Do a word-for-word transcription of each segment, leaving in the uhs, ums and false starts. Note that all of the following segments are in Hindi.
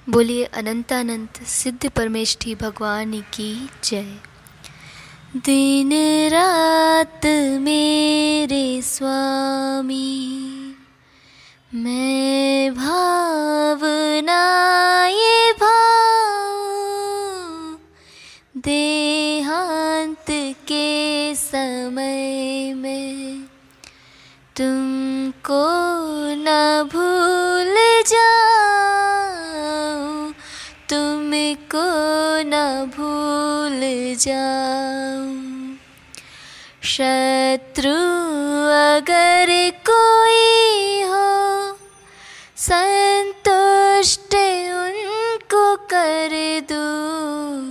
बोलिए अनंतानंत सिद्ध परमेष्ठी भगवान की जय। दिन रात मेरे स्वामी, मैं भावना ये भाव, देहांत के समय में तुमको न भूल जाऊं, तुमको न भूल जाऊं। शत्रु अगर कोई हो, संतुष्ट उनको कर दूं,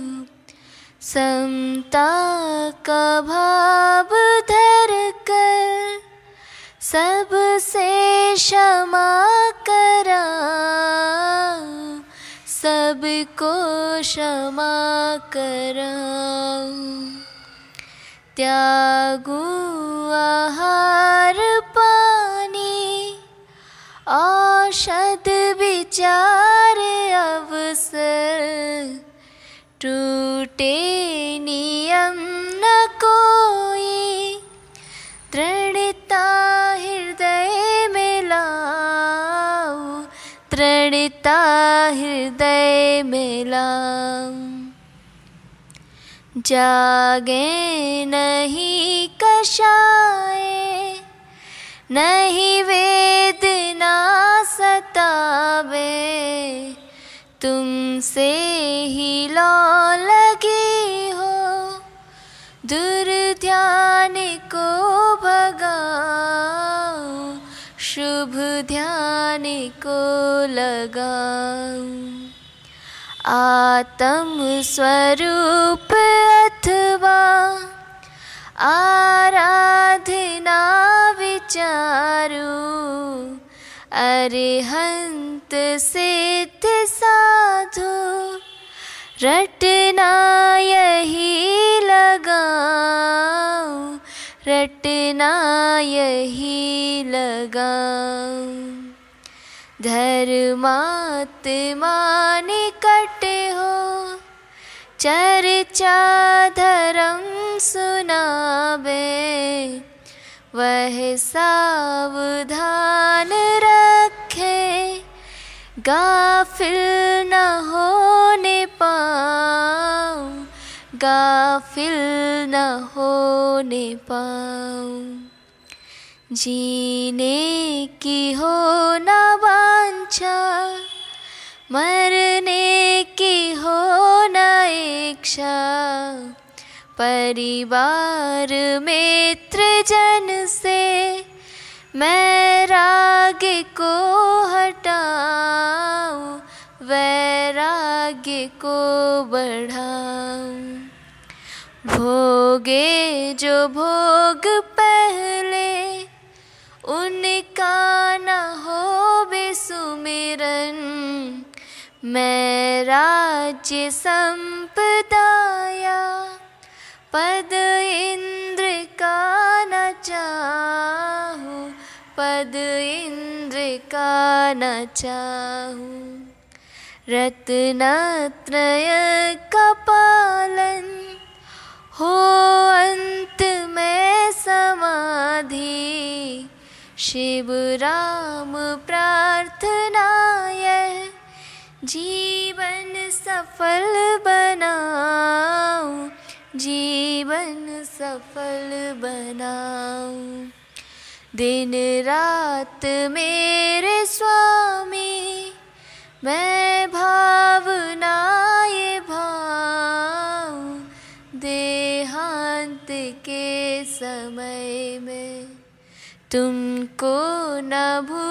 समता का भाव धर कर सबसे क्षमा कराऊं, सबको क्षमा कराऊं। त्यागूं आहार पानी, औषध विचार अवसर, टूटे नियम न कोई, दृढ़ता हृदय में लाऊं, दृढ़ता हृदय में लाऊं। जागे नहीं कषाय, नहीं वेदना सतावे, तुमसे ही लौ लगी हो, दुर्ध्यान को भगाऊं, शुभ ध्यान को लगाऊं। आत्म स्वरूप अथवा आराधना विचारूं, अरिहंत सिद्ध साधु रटना यही लगाऊं, रटना यही लगाऊं। धर्मात्मा निकट हो, चर्चा धर्म सुनावे, वह सावधान रखे, गाफिल न होने पाऊं, गाफिल न होने पाऊं। जीने की हो न वांछा, मरने की हो न इच्छा, परिवार मित्र जन से वैराग्य को हटाऊं, वैराग्य को बढ़ाऊं। भोगे जो भोग पहले, उनका न हो बेसुमिरन, मैं राज्य संपदाया, पद इंद्र का न चाहूं, पद इंद्र का न चाहूं। रत्नत्रय का पालन हो अंत में समाधि, शिव राम प्रार्थना यह जीवन सफल बनाऊं, जीवन सफल बनाऊं। दिन रात मेरे स्वामी, मैं भावना ये भाऊं, देहांत के समय में तुमको न भूल